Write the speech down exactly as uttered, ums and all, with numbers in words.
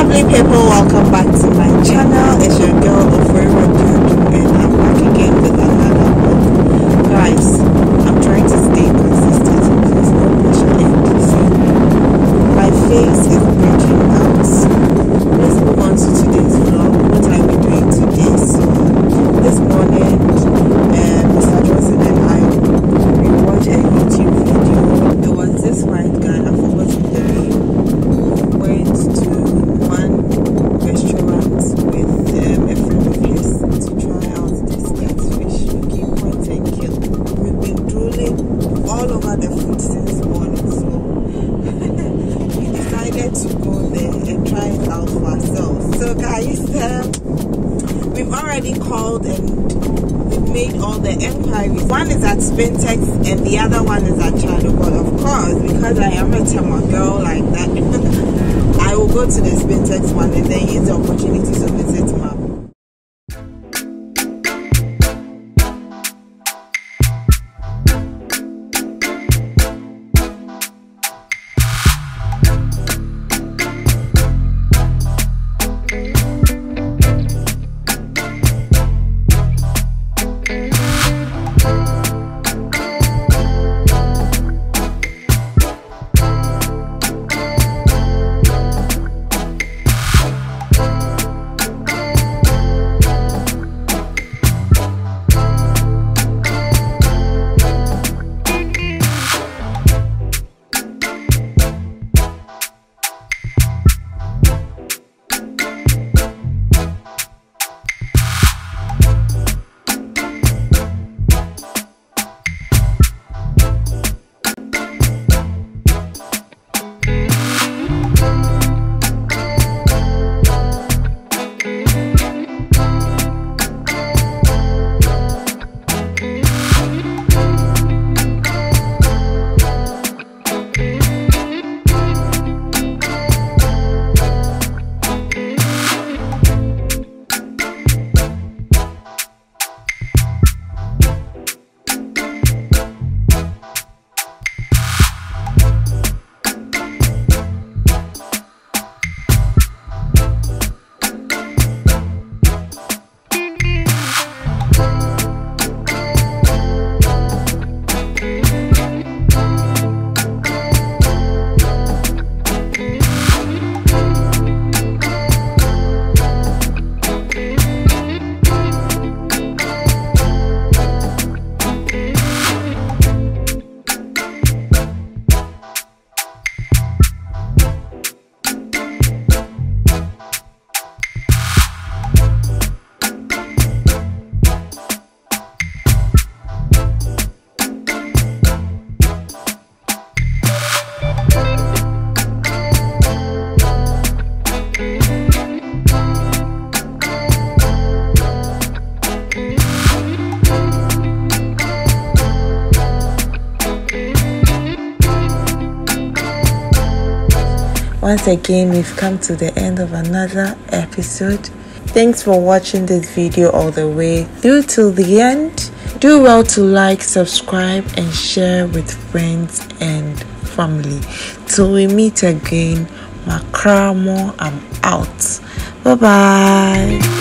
lovely people, welcome back to my channel. It's your girl Oforiwa Dudu, and I'm back again with another vlog. Guys, I'm trying to stay consistent. Please no pressure and see. My face is breaking out. Let's move on to today's vlog. What I'll be doing today. So this morning, uh, Mister Johnson and I we watched a YouTube video. It was this white guy. I forgot his name. Went to one restaurant with um, a friend of his to try out this catfish, Mickey Point and Kill. We've been drooling all over the food since morning, so we decided to go there and try it out for ourselves. So guys, um, we've already called and we've made all the enquiries. One is at Spintex and the other one is at Chado, but of course, because I am a Tema girl like that, I will go to the Spintex one and then use the opportunity to visit Map. Once again, we've come to the end of another episode. Thanks for watching this video all the way through till the end. Do well to like, subscribe and share with friends and family. Till we meet again, Makramo, I'm out. Bye bye.